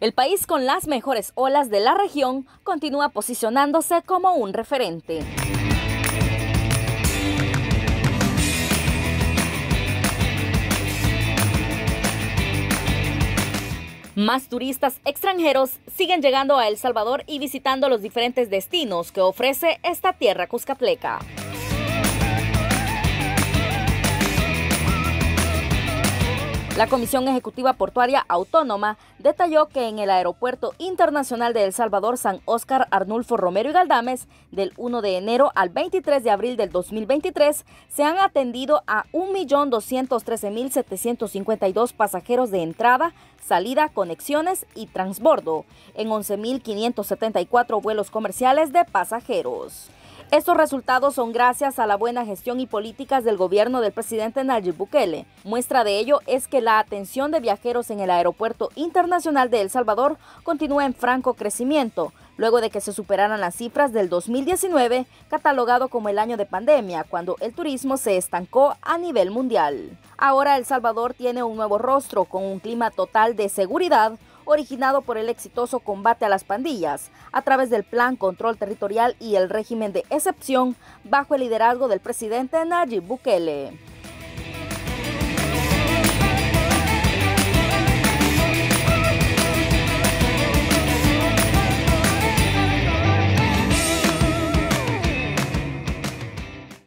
El país con las mejores olas de la región continúa posicionándose como un referente. Más turistas extranjeros siguen llegando a El Salvador y visitando los diferentes destinos que ofrece esta tierra cuscatleca. La Comisión Ejecutiva Portuaria Autónoma detalló que en el Aeropuerto Internacional de El Salvador San Óscar Arnulfo Romero y Galdames, del 1 de enero al 23 de abril del 2023, se han atendido a 1.213.752 pasajeros de entrada, salida, conexiones y transbordo, en 11.574 vuelos comerciales de pasajeros. Estos resultados son gracias a la buena gestión y políticas del gobierno del presidente Nayib Bukele. Muestra de ello es que la atención de viajeros en el Aeropuerto Internacional de El Salvador continúa en franco crecimiento, luego de que se superaran las cifras del 2019, catalogado como el año de pandemia, cuando el turismo se estancó a nivel mundial. Ahora El Salvador tiene un nuevo rostro con un clima total de seguridad, originado por el exitoso combate a las pandillas, a través del Plan Control Territorial y el régimen de excepción bajo el liderazgo del presidente Nayib Bukele.